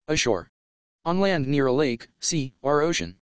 Ashore. On land near a lake, sea, or ocean.